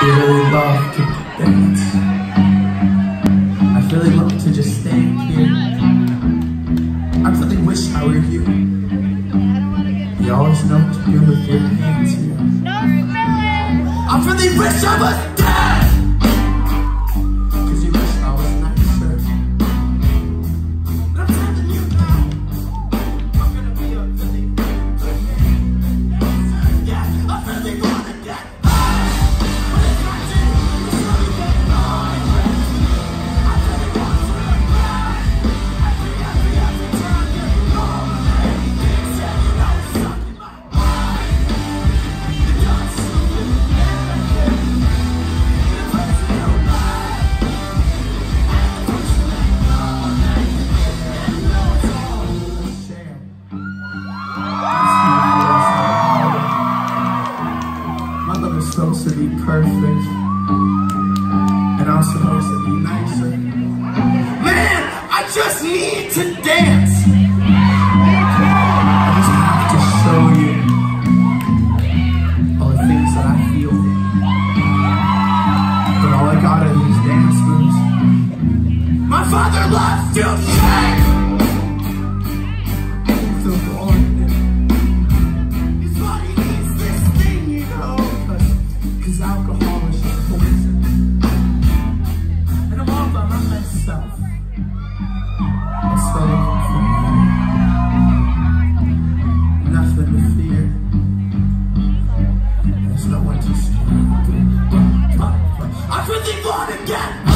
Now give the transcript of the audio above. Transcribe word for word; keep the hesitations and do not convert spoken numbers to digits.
really love to dance. I really love to just stand here. I really wish I were you. You always know what to do with your hands here. I really wish I was dead. Cause you wish I was nicer. But I'm telling you now, I'm gonna be a really good man. Yeah, I really wanna get supposed to be perfect, and I'm supposed to be nicer. Man, I just need to dance. I just have to show you all the things that I feel. But all I got are these dance moves. My father loves to shake. So boring. Alcohol is just poison, and I'm all by myself. I'm studying for nothing to fear. There's no one to scare. I really want to get